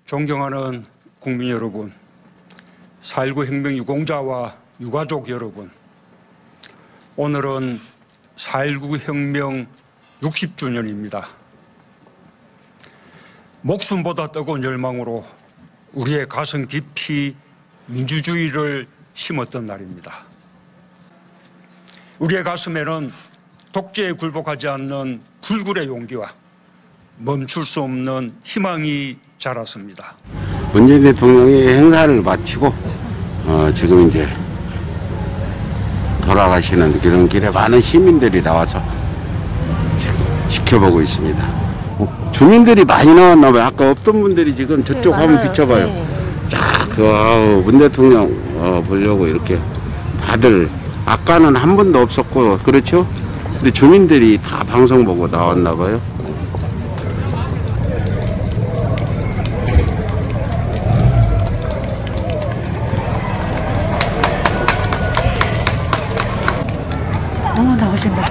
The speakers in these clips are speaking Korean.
존경하는 국민 여러분, 4.19 혁명 유공자와 유가족 여러분, 오늘은 4.19 혁명 60주년입니다. 목숨보다 뜨거운 열망으로 우리의 가슴 깊이 민주주의를 심었던 날입니다. 우리의 가슴에는 독재에 굴복하지 않는 불굴의 용기와 멈출 수 없는 희망이 자랐습니다. 문재인 대통령이 행사를 마치고 지금 이제 돌아가시는 그런 길에 많은 시민들이 나와서 지금 지켜보고 있습니다. 주민들이 많이 나왔나 봐요. 아까 없던 분들이 지금 저쪽 한번 비춰봐요. 쫙 문 대통령 보려고 이렇게 다들, 아까는 한 번도 없었고 그렇죠? 근데 주민들이 다 방송 보고 나왔나 봐요. 나오신다.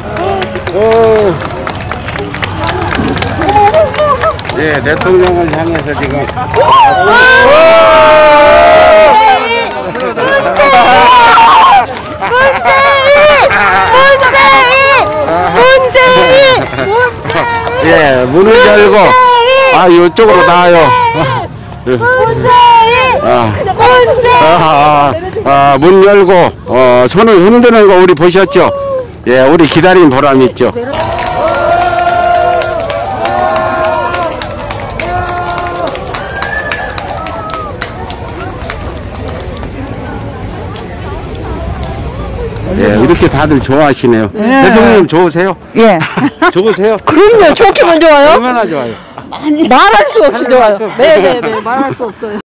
예, 대통령을 향해서 지금. 문재인! 예, 문을 열고, 이쪽으로 나와요. 문 열고, 손을 흔드는 거 우리 보셨죠? 예, 우리 기다린 보람 있죠? 예, 이렇게 다들 좋아하시네요. 네. 대통령 좋으세요? 예. 좋으세요? 그럼요. 좋기만 좋아요? 얼마나 좋아요? 말할 수 없이 좋아요. 네네네. 말할 수 없어요.